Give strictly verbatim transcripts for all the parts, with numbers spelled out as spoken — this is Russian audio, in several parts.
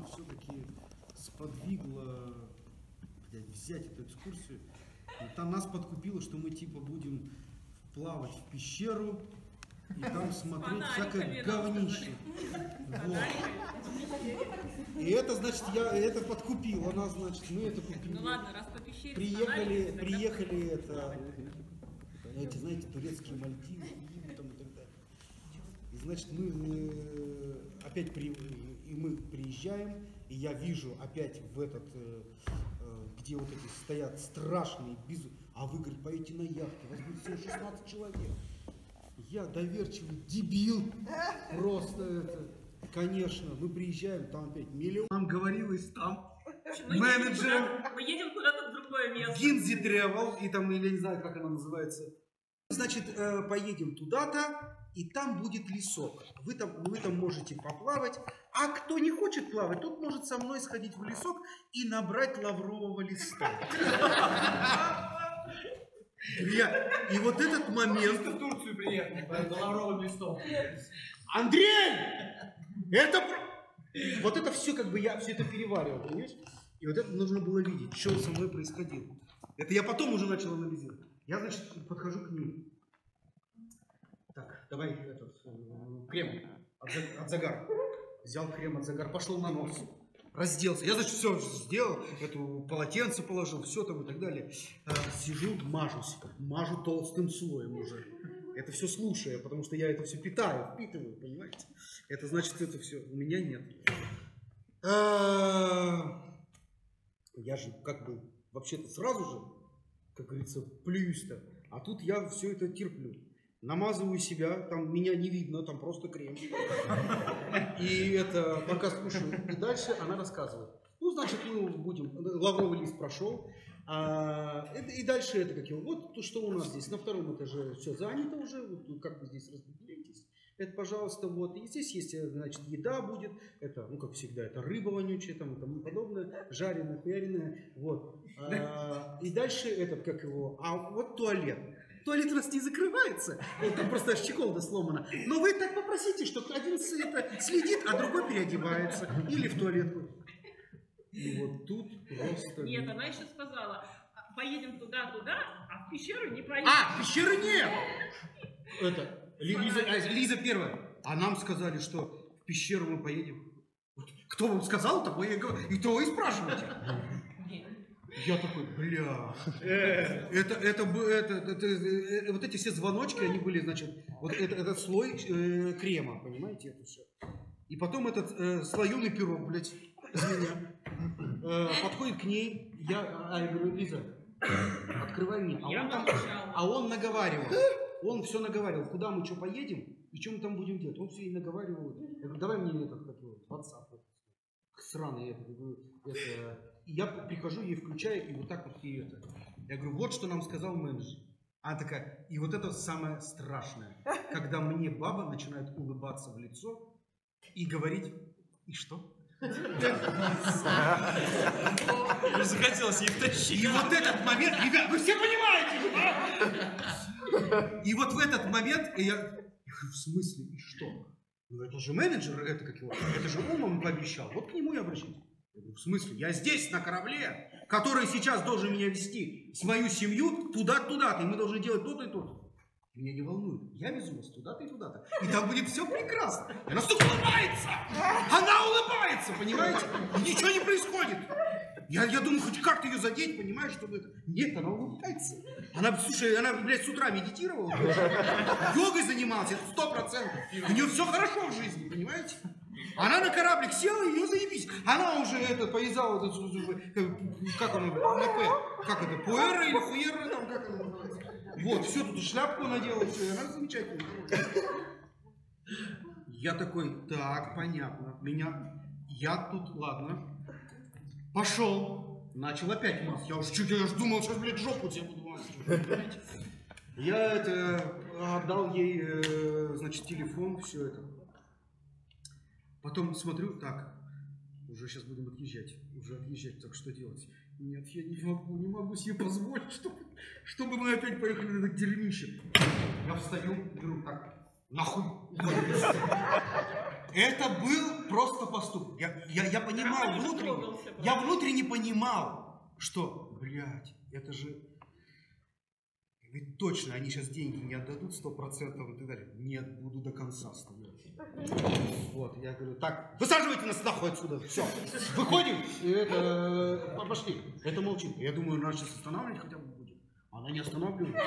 все-таки сподвигло, блядь, взять эту экскурсию. И там нас подкупило, что мы типа будем плавать в пещеру и там смотреть всякое говнище. Вот. И это, значит, я это подкупил, она, значит, мы это купили. Ну ладно, раз по пещере. Приехали, приехали это, эти, знаете, турецкие Мальдивы там, и так далее. И, значит, мы э, опять при, и мы приезжаем, и я вижу опять в этот, э, э, где вот эти стоят страшные безу, а вы, говорит, поедете на яхте, вас будет всего шестнадцать человек. Я доверчивый дебил, просто это, конечно, мы приезжаем, там опять миллион. Нам говорилось там мы менеджер. Едем мы едем куда-то в другое место. Гинзи Travel, и там, я не знаю, как она называется. Значит, э, поедем туда-то, и там будет лесок. Вы там, вы там можете поплавать. А кто не хочет плавать, тот может со мной сходить в лесок и набрать лаврового листа. И вот этот момент... в Турцию приехали, за лавровым листом. Андрей! Это... Вот это все, как бы я все это переваривал, понимаешь? И вот это нужно было видеть, что со мной происходило. Это я потом уже начал анализировать. Я, значит, подхожу к ней. Так, давай этот крем от, от загара. Взял крем от загара, пошел на нос. Разделся. Я, значит, все сделал, эту полотенце положил, все там и так далее. А, сижу, мажусь, мажу толстым слоем уже. Это все слушая, потому что я это все питаю, впитываю, понимаете? Это значит, это все у меня нет. А, я же как бы вообще-то сразу же, как говорится, плююсь-то. А тут я все это терплю. Намазываю себя, там меня не видно, там просто крем. И это пока скушаю. И дальше она рассказывает. Ну, значит, мы будем... Лавровый лист прошел. А, это, и дальше это как его... Вот то, что у нас здесь. На втором этаже все занято уже. Вот, как вы здесь распределитесь. Это, пожалуйста, вот. И здесь есть, значит, еда будет. Это, ну, как всегда, это рыба вонючая там и тому подобное. Жареная, хуяренная. Вот. А, и дальше этот, как его... А вот туалет. Туалет у нас не закрывается, там просто щеколда сломана. Но вы так попросите, что один это следит, а другой переодевается. Или в туалетку. И вот тут просто... Нет, она еще сказала, поедем туда-туда, а в пещеру не поедем. А, пещеры нет! Это, Лиза, Лиза первая. А нам сказали, что в пещеру мы поедем. Кто вам сказал, такое я говорю. И то вы спрашиваете. Я такой, бля, это, это, это, это, это, вот эти все звоночки, они были, значит, вот это, этот слой э, крема, понимаете, это все. И потом этот э, слоеный пирог, блядь, из меня, э, подходит к ней, я, а я говорю, Лиза, открывай мне, а он, там, а он наговаривал, он все наговаривал, куда мы что поедем и что мы там будем делать, он все и наговаривал. Я говорю, давай мне этот, как его, WhatsApp, сраный, это, это... И я прихожу, ей включаю, и вот так вот ей это. Я говорю, вот что нам сказал менеджер. Она такая, и вот это самое страшное, когда мне баба начинает улыбаться в лицо и говорить, и что? Захотелось ей втащить. И вот этот момент, ребят, вы все понимаете? И вот в этот момент, я говорю, в смысле, и что? Ну это же менеджер, это как его, это же он вам пообещал, вот к нему и обращайтесь. Я говорю, в смысле? Я здесь, на корабле, который сейчас должен меня везти с мою семью туда-туда-то, и мы должны делать то-то и то-то. Меня не волнует. Я везу вас туда-то и туда-то. И там будет все прекрасно. И она столько улыбается. Она улыбается, понимаете? И ничего не происходит. Я, я думаю, хоть как-то ее задеть, понимаешь, чтобы это... Нет, она улыбается. Она, слушай, она, блядь, с утра медитировала. Йогой занималась, это сто процентов. У нее все хорошо в жизни, понимаете? Она на кораблик села, и ее заебись. Она уже это повязала, это, как она, на П, как это, пуэра или хуера, там, как она называется. Вот, все, тут шляпку надела, все, и она замечательная. Я такой, так, понятно, меня, я тут, ладно, пошел, начал опять мазать. Я уж чуть, я уж думал, сейчас, блядь, жопу тебе буду мазать. Я это, отдал ей, значит, телефон, все это. Потом смотрю, так, уже сейчас будем отъезжать, уже отъезжать, так что делать? Нет, я не могу, не могу себе позволить, чтобы, чтобы мы опять поехали на это дерьмище. Я встаю, беру так, нахуй. Это был просто поступок. Я, я, я понимал Роман уже внутренне, трогался просто. я внутренне понимал, что, блядь, это же... Ведь точно, они сейчас деньги не отдадут сто процентов и так далее. Нет, буду до конца стоять. Вот, я говорю, так, высаживайте нас нахуй отсюда, все, выходим, и это, пошли. Это молчит. Я думаю, нас сейчас останавливать хотя бы будет. Она не останавливает.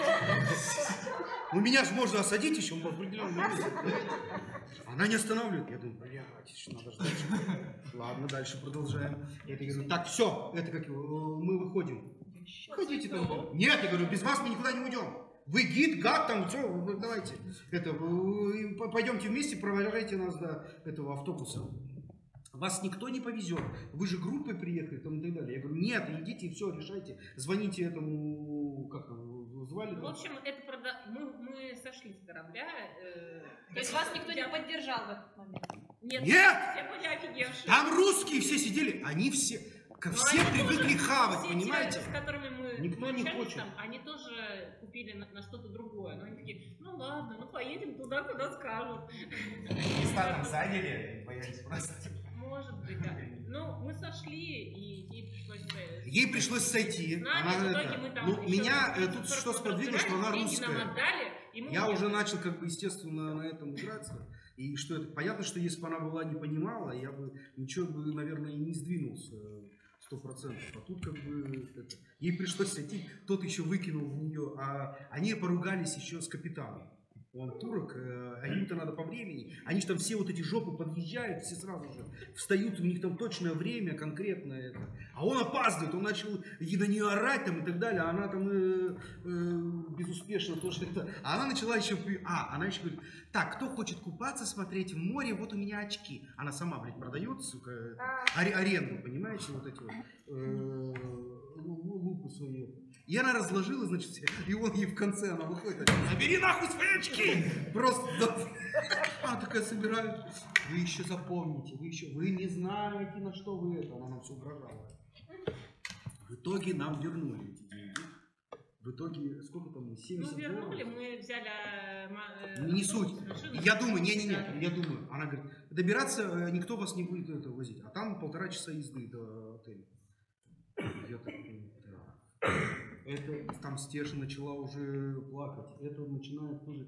Ну, меня же можно осадить еще в определенном моменте. Она не останавливает. Я думаю, блядь, надо ждать. Ладно, дальше продолжаем. Я говорю, так, все, это как его, мы выходим. Ходите там. Нет, я говорю, без вас мы никуда не уйдем. Вы гид, гад, там, все, вы, давайте. Это, вы, пойдемте вместе, провожайте нас до этого автобуса. Вас никто не повезет. Вы же группой приехали, там, и так далее. Я говорю, нет, идите, все, решайте. Звоните этому, как там, звали? В общем, это прода... мы, мы сошли с корабля. Э... То есть вас никто не поддержал в этот момент? Нет, Нет! Все были офигевшие. Там русские все сидели, они все... Ко всем привыкли хавать, все понимаете? Те, с которыми мы Никто не хочет. Там, они тоже купили на, на что-то другое. Но они такие, ну ладно, ну поедем туда, куда скажут. Места там заняли, боялись просто. Может быть, да. Ну, мы сошли, и ей пришлось... Ей пришлось сойти. Нами, Она, в итоге это, мы там ну, еще меня э, тридцать тут сорок что минут сподвигло, что она разбирались, деньги русская. нам отдали, и мы Я уехали. уже начал, как бы, естественно, на этом играться. И что это, понятно, что если бы она была не понимала, я бы ничего бы, наверное, и не сдвинулся сто процентов. А тут как бы это, ей пришлось сойти, тот еще выкинул в нее, а они поругались еще с капитаном. Он турок, а им-то надо по времени. Они же там все вот эти жопы подъезжают, все сразу же встают, у них там точное время, конкретно это. А он опаздывает, он начал на нее орать там и так далее, а она там э, э, безуспешно тоже это. А она начала еще, а, она еще говорит, так, кто хочет купаться, смотреть в море, вот у меня очки. Она сама, блядь, продает, сука, аре, аренду, понимаете, вот эти вот э, лупы свои. И она разложила, значит, и он ей в конце, она выходит, забери нахуй свои очки! Просто, да. Она такая собирает, вы еще запомните, вы еще, вы не знаете, на что вы это, она нам все угрожала. В итоге нам вернули эти деньги. В итоге, сколько там, семьдесят Ну, вернули, долларов? мы взяли... Э, Не суть. машину. Я думаю, не-не-не, я думаю. Она говорит, добираться никто вас не будет это возить. А там полтора часа езды до отеля. Я такой, да. Это там Стеша начала уже плакать. Это начинает тоже...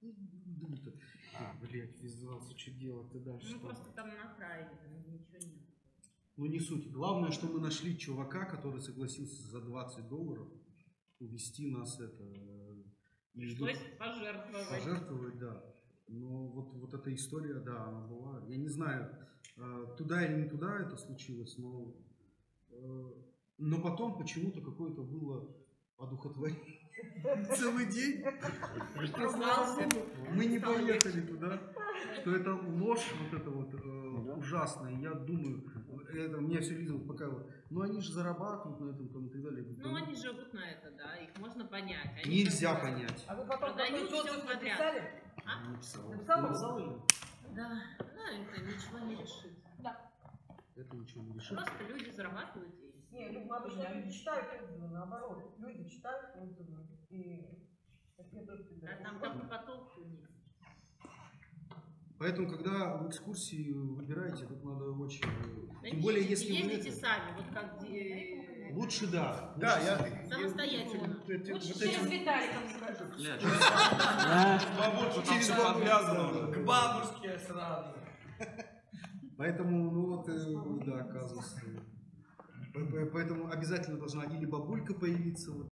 Блять, ввязался, что делать-то дальше? Ну, просто там на крае, там ничего нет. Ну, не суть. Главное, что мы нашли чувака, который согласился за двадцать долларов увезти нас это... Пришлось пожертвовать. Пожертвовать, да. Но вот, вот эта история, да, она была. Я не знаю, туда или не туда это случилось, но, но потом почему-то какое-то было одухотворение. Целый день. Мы не поехали туда. Что это ложь, вот это вот э, ужасная. Я думаю, это мне все Лиза показывала. Ну они же зарабатывают на этом там, и так далее. Ну они живут на это, да, их можно понять. Они Нельзя как бы понять. А вы потом продают какой-то все отзыв подряд. написали? А? Написала. Написала? Написала? Да, да, это ничего не решит. Это ничего не решит. Просто люди зарабатывают деньги. Не, люди, обычно люди читают отзывы, наоборот. Люди читают отзывы. И... А там только по толку нет. Поэтому, когда в экскурсии выбираете, тут надо очень... Да Тем более, ездите, если вы ездите это- сами, вот как э, Лучше да. Да, Лучше я... самостоятельно. Вот эти- Лучше вот через эти- Виталика, мне кажется. Бабушка там Через все бабушку, подвязано да, уже. да. К бабушке сразу. Поэтому, ну вот, э, да, оказывается. По- по- Поэтому обязательно должна или бабулька появиться, вот,